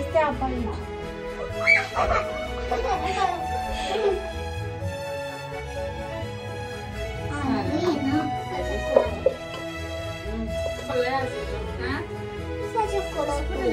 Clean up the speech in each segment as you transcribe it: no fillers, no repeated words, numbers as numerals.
Este apă aici. Face colotul.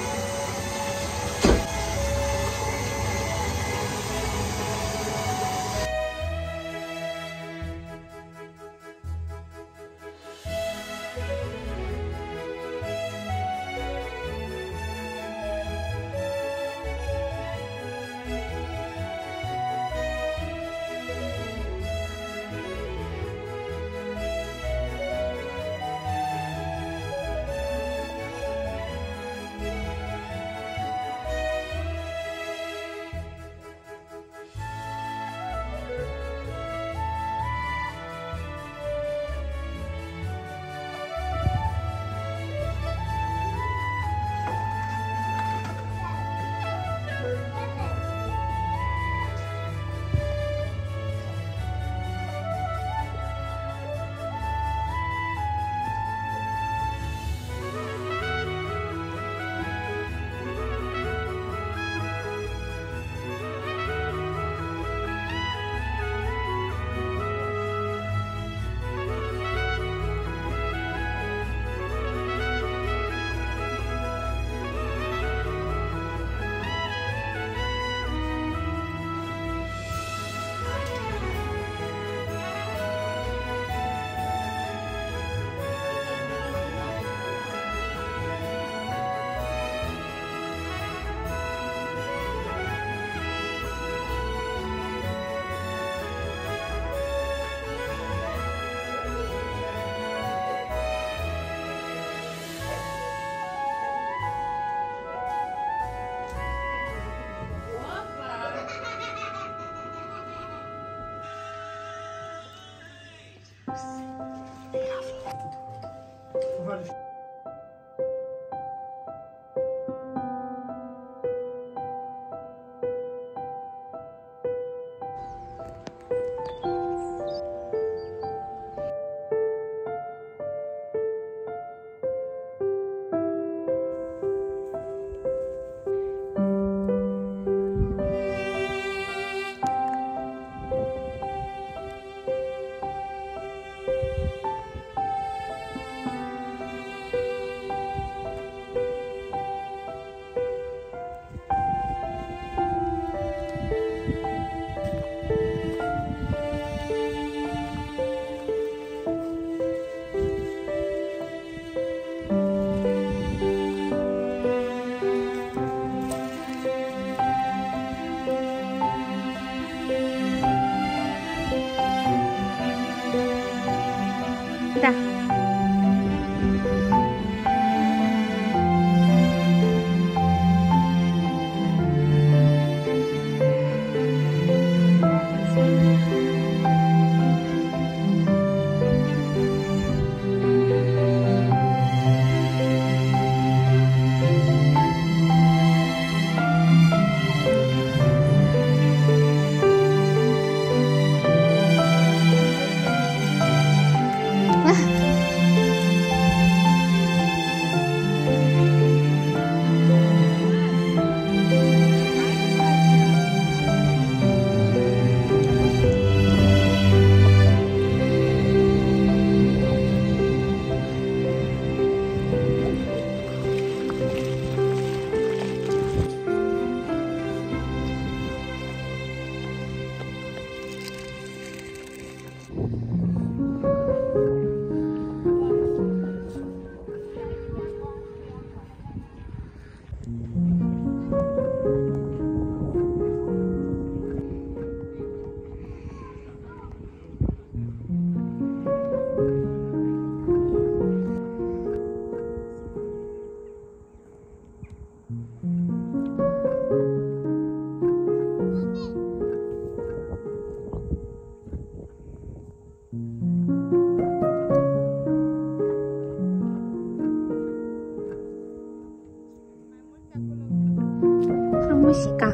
Da. Frumusica.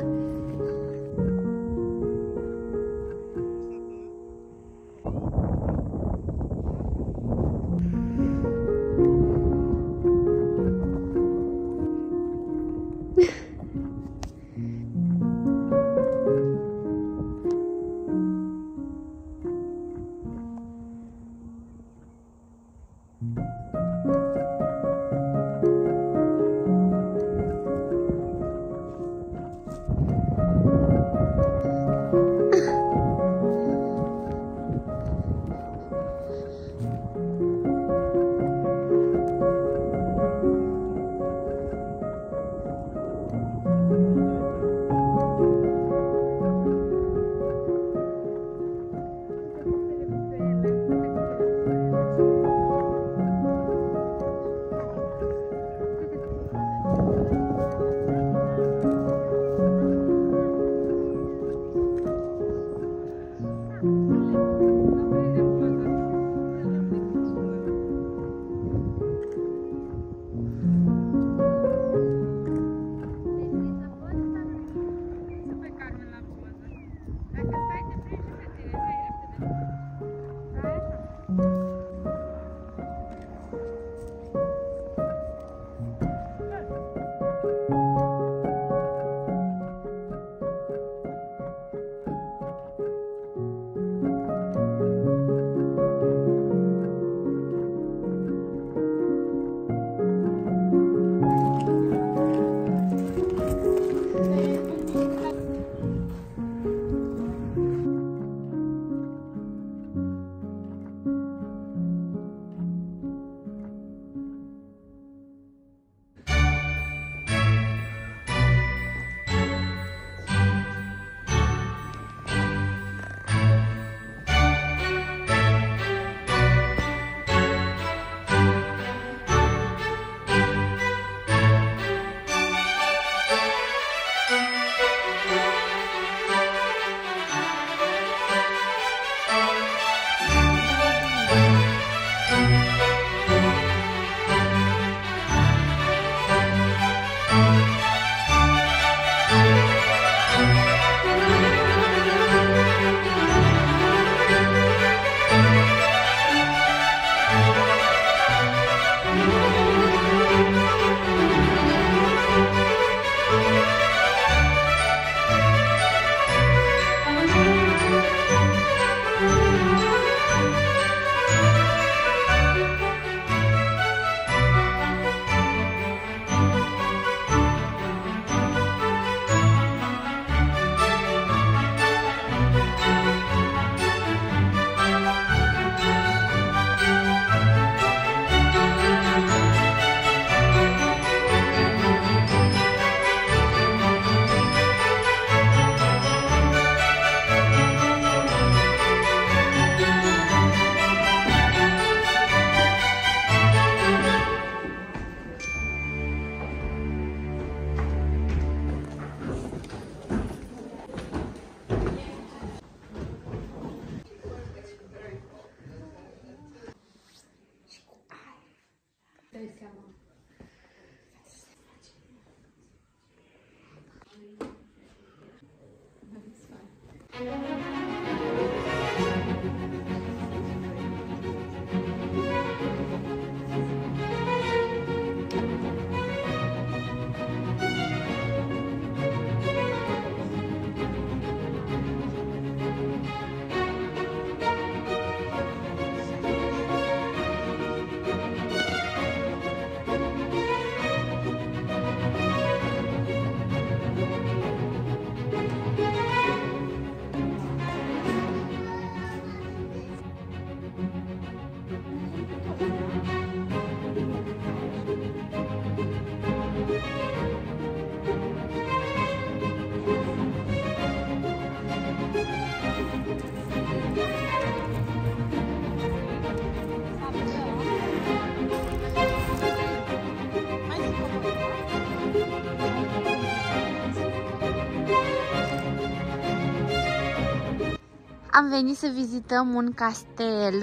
Am venit să vizităm un castel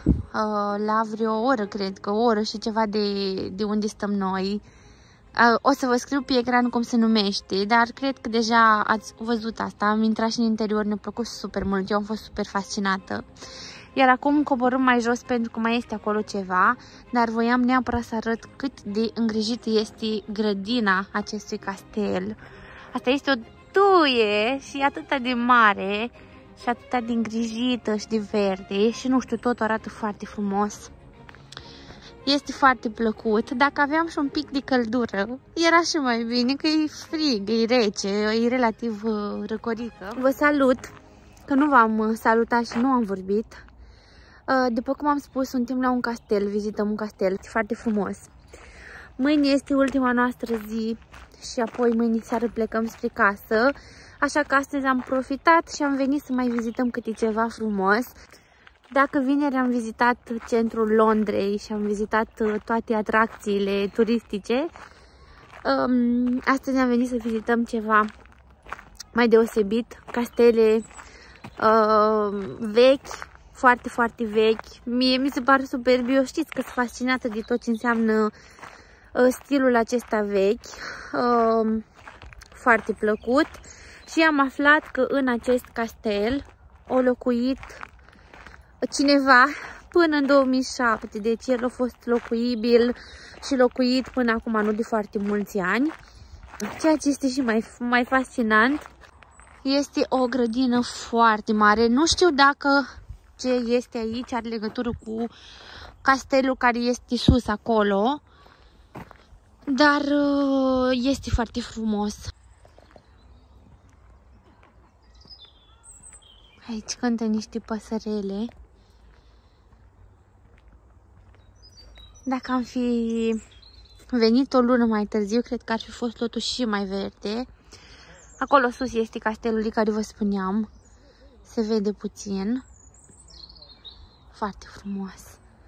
la vreo oră, cred că o oră și ceva de unde stăm noi. O să vă scriu pe ecran cum se numește, dar cred că deja ați văzut asta. Am intrat și în interior, ne-a plăcut super mult, eu am fost super fascinată. Iar acum coborâm mai jos pentru că mai este acolo ceva, dar voiam neapărat să arăt cât de îngrijită este grădina acestui castel. Asta este o tuie și atât de mare și atât de îngrijită și de verde și nu știu, totul arată foarte frumos. Este foarte plăcut. Dacă aveam și un pic de căldură, era și mai bine, că e frig, e rece, e relativ răcorică. Vă salut, că nu v-am salutat și nu am vorbit. După cum am spus, suntem la un castel, vizităm un castel, e foarte frumos. Mâine este ultima noastră zi și apoi mâine seară plecăm spre casă. Așa că astăzi am profitat și am venit să mai vizităm câte ceva frumos. Dacă vineri am vizitat centrul Londrei și am vizitat toate atracțiile turistice, Astăzi am venit să vizităm ceva mai deosebit, castele vechi, foarte, foarte vechi. Mie mi se pare superb. Eu știți că sunt fascinată de tot ce înseamnă stilul acesta vechi, foarte plăcut. Și am aflat că în acest castel a locuit cineva până în 2007, deci el a fost locuibil și locuit până acum, nu de foarte mulți ani. Ceea ce este și mai fascinant, este o grădină foarte mare. Nu știu dacă ce este aici are legătură cu castelul care este sus acolo, dar este foarte frumos. Aici cântă niște păsărele. Dacă am fi venit o lună mai târziu, cred că ar fi fost totul și mai verde. Acolo sus este castelul de care vă spuneam. Se vede puțin. Foarte frumos.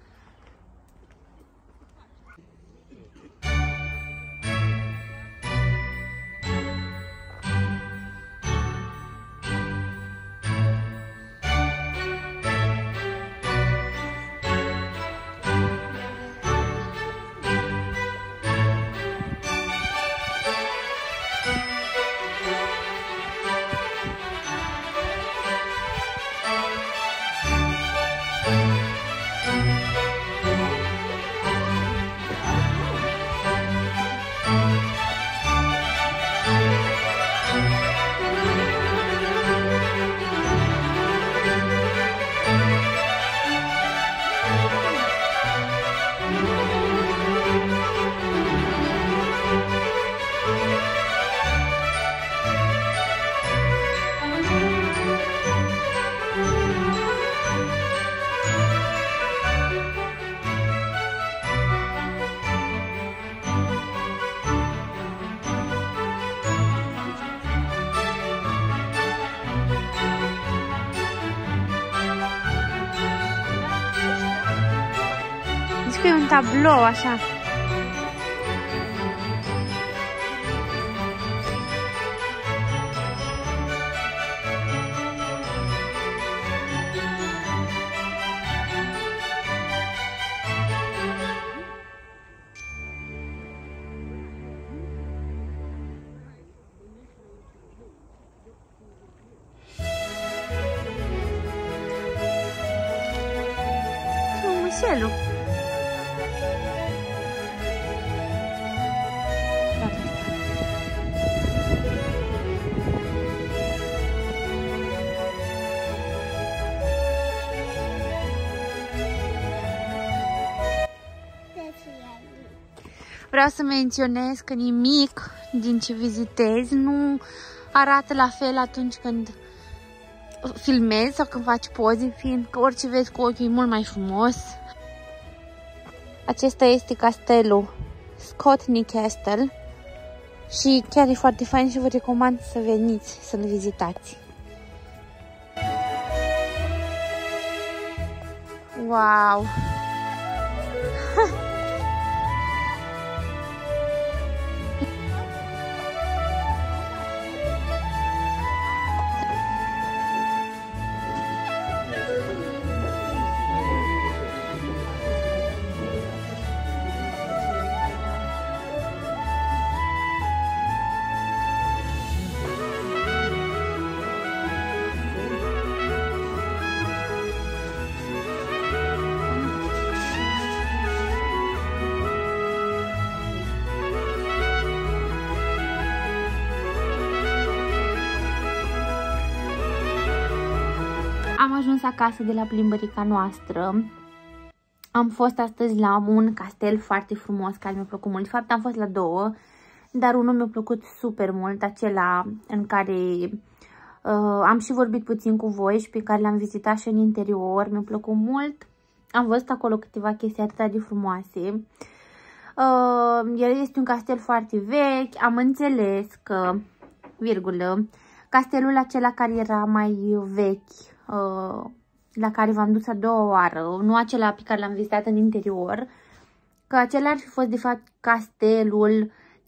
Că e un tablou așa. Frumușelul. Vreau să menționez că nimic din ce vizitezi nu arată la fel atunci când filmezi sau când faci poze, fiindcă orice vezi cu ochii e mult mai frumos. Acesta este castelul Scotney Castle și chiar e foarte fain și vă recomand să veniți să-l vizitați. Wow! Am ajuns acasă de la plimbărica noastră. Am fost astăzi la un castel foarte frumos care mi-a plăcut mult. De fapt am fost la două, dar unul mi-a plăcut super mult, acela în care am și vorbit puțin cu voi și pe care l-am vizitat și în interior. Mi-a plăcut mult. Am văzut acolo câteva chestii atât de frumoase. El este un castel foarte vechi. Am înțeles că, virgulă, castelul acela care era mai vechi, la care v-am dus a doua oară, nu acela pe care l-am vizitat în interior, că acela ar fi fost de fapt castelul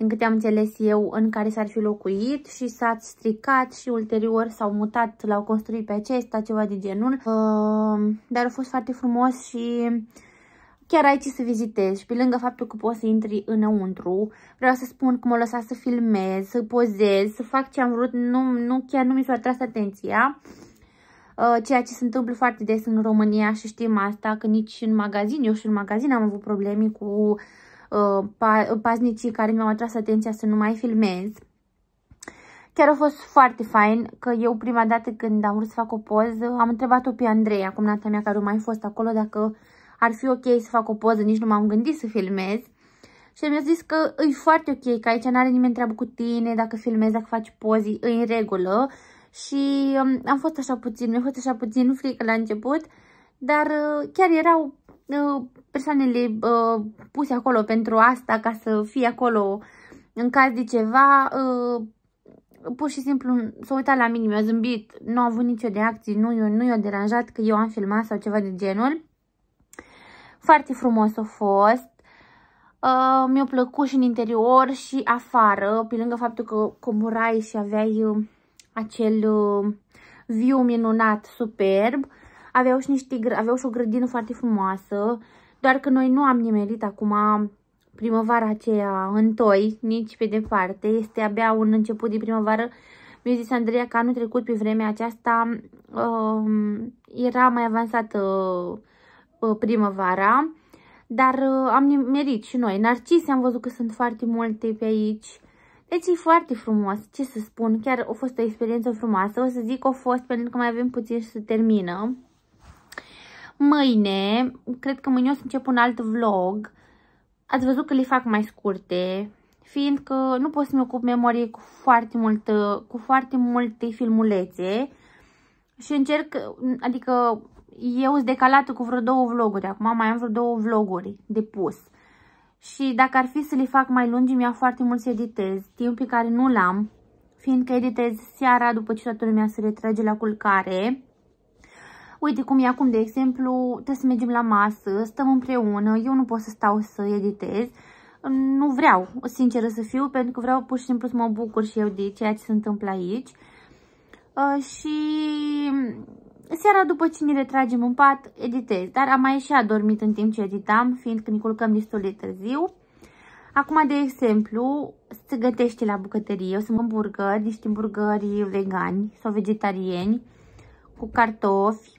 din câte am înțeles eu, în care s-ar fi locuit și s-a stricat și ulterior s-au mutat, l-au construit pe acesta, ceva de genul. Dar a fost foarte frumos și chiar ai ce să vizitezi. Și pe lângă faptul că poți să intri înăuntru, vreau să spun că m-a lăsat să filmez, să pozez, să fac ce am vrut, chiar nu mi s-a atras atenția. Ceea ce se întâmplă foarte des în România și știm asta, că nici în magazin, eu și în magazin am avut probleme cu paznicii care mi-au atras atenția să nu mai filmez. Chiar a fost foarte fain că eu prima dată când am vrut să fac o poză, am întrebat-o pe Andreea, cumnata mea care a mai fost acolo, dacă ar fi ok să fac o poză, nici nu m-am gândit să filmez. Și mi-a zis că e foarte ok, că aici n-are nimeni treabă cu tine, dacă filmezi, dacă faci poze, e în regulă. Și am fost așa puțin, mi-a fost așa puțin frică la început, dar chiar erau persoanele puse acolo pentru asta, ca să fie acolo în caz de ceva. Pur și simplu s-a uitat la mine, mi-a zâmbit, nu a avut nicio reacție, nu i-a deranjat că eu am filmat sau ceva de genul. Foarte frumos a fost. Mi-a plăcut și în interior și afară, pe lângă faptul că coborai și aveai acel view minunat, superb. Aveau și o grădină foarte frumoasă, doar că noi nu am nimerit acum primăvara aceea în toi, nici pe departe. Este abia un început de primăvară. Mi-a zis Andreea că anul trecut, pe vremea aceasta, era mai avansată primăvara, dar am nimerit și noi. Narcise am văzut că sunt foarte multe pe aici. Deci e foarte frumos, ce să spun, chiar a fost o experiență frumoasă. O să zic că a fost pentru că mai avem puțin și se termină. Mâine, cred că mâine o să încep un alt vlog. Ați văzut că le fac mai scurte, fiindcă nu pot să-mi ocup memorie cu foarte multe filmulețe. Și încerc, adică eu sunt decalată cu vreo 2 vloguri, acum mai am vreo 2 vloguri de pus. Și dacă ar fi să le fac mai lungi, mi-a foarte mult să editez, timp pe care nu l-am, fiindcă editez seara după ce toată lumea se retrage la culcare. Uite cum e acum, de exemplu, trebuie să mergem la masă, stăm împreună, eu nu pot să stau să editez. Nu vreau, sinceră să fiu, pentru că vreau pur și simplu să mă bucur și eu de ceea ce se întâmplă aici. Și seara după ce ne retragem în pat, editez. Dar am mai și adormit în timp ce editam, fiindcă ne culcăm destul de târziu. Acum, de exemplu, se gătește la bucătărie. O să mă burgeri, niște burgeri vegani sau vegetarieni, cu cartofi.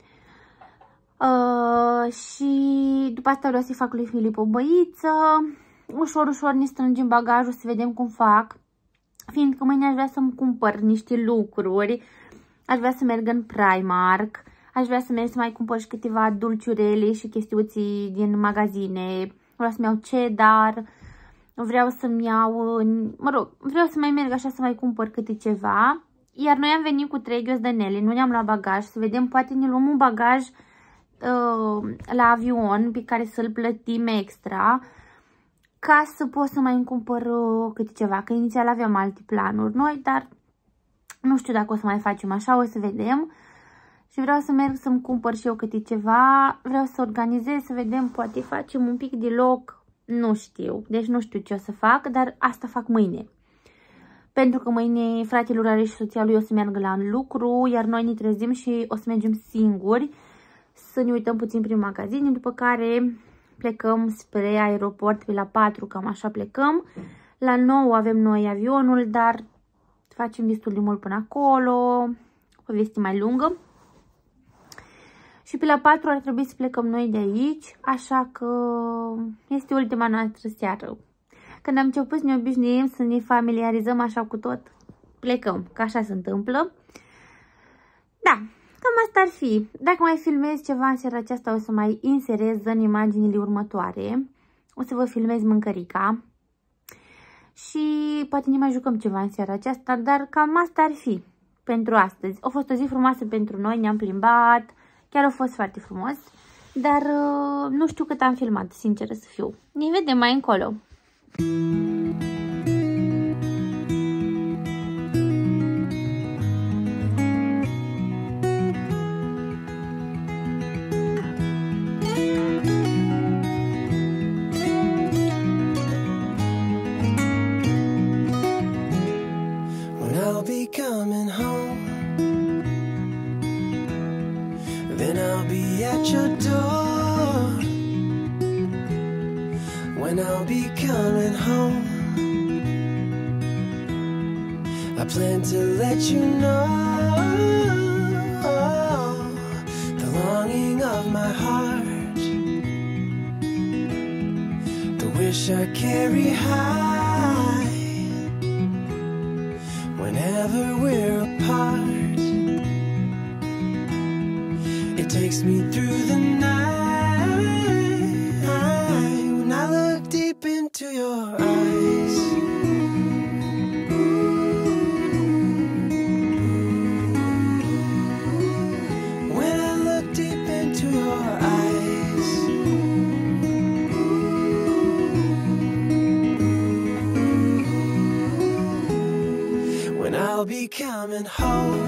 Și după asta vreau să-i fac lui Filip o băiță. Ușor, ușor ne strângem bagajul să vedem cum fac. Fiindcă mâine aș vrea să-mi cumpăr niște lucruri. Aș vrea să merg în Primark. Aș vrea să merg să mai cumpăr și câteva dulciurele și chestiuții din magazine. Vreau să-mi iau cedar. Vreau să-mi iau, mă rog, vreau să mai merg așa să mai cumpăr câte ceva. Iar noi am venit cu 3 ghiozdanele, nu ne-am luat bagaj. Să vedem, poate ne luăm un bagaj la avion pe care să-l plătim extra, ca să pot să mai cumpăr câte ceva. Că inițial aveam alte planuri noi, dar nu știu dacă o să mai facem așa, o să vedem. Și vreau să merg să-mi cumpăr și eu câte ceva. Vreau să organizez, să vedem, poate facem un pic de loc. Nu știu, deci nu știu ce o să fac, dar asta fac mâine. Pentru că mâine fratele lui are și soția lui o să meargă la lucru, iar noi ne trezim și o să mergem singuri să ne uităm puțin prin magazine, după care plecăm spre aeroport pe la 4, cam așa plecăm. La 9 avem noi avionul, dar facem destul de mult până acolo, o poveste mai lungă. Și pe la 4 ar trebui să plecăm noi de aici, așa că este ultima noastră seară. Când am început să ne obișnuim, să ne familiarizăm așa cu tot, plecăm, că așa se întâmplă. Da, cam asta ar fi. Dacă mai filmez ceva în seara aceasta, o să mai inserez în imaginile următoare. O să vă filmez mâncărica. Și poate ne mai jucăm ceva în seara aceasta, dar cam asta ar fi pentru astăzi. A fost o zi frumoasă pentru noi, ne-am plimbat, chiar a fost foarte frumos. Dar nu știu cât am filmat, sincer să fiu. Ne vedem mai încolo. plan to let you know the longing of my heart, the wish I carry high whenever we're apart. It takes me through the night when I look deep into your eyes. When I look deep into your eyes. When I'll be coming home,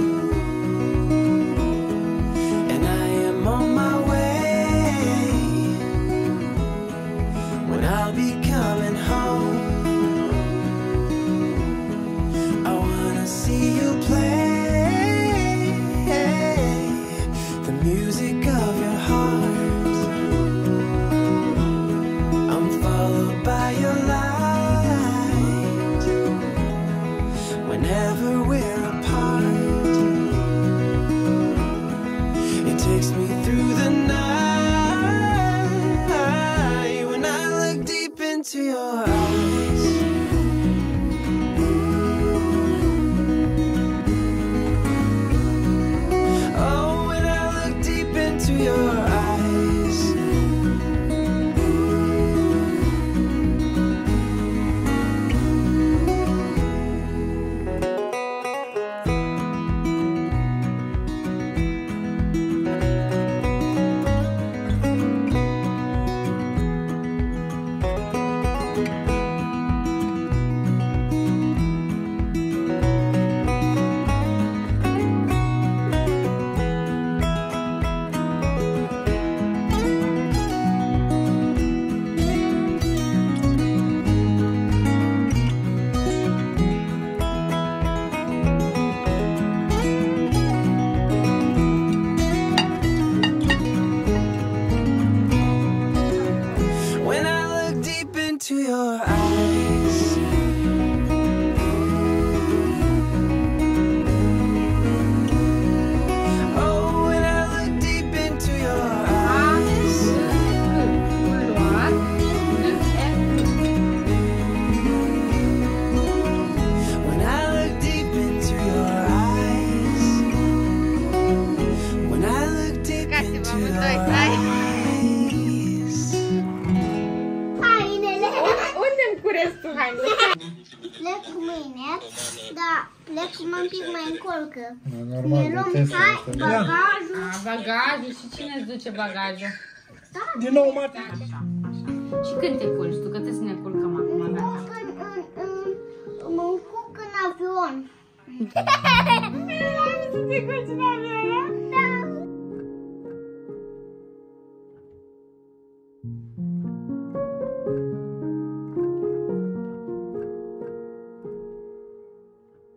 on my way, when I'll be coming home, I wanna see you play the music of your heart. I'm followed by your light whenever we're apart. It takes me through the night when I look deep into your eyes. Oh, when I look deep into your eyes. To your eyes. Oh, when I look deep into your eyes. When I look deep into your eyes. When I look deep into your eyes. Plec mâine, dar plec un pic mai încolo. Normal, ne luăm bagajul. Bagajul? Și cine îți duce bagajul? Din nou, Martin. Și când te culci? Tu că trebuie să ne culcăm acum, gata. Mă culc în avion. Să te culci în avion, da? Da.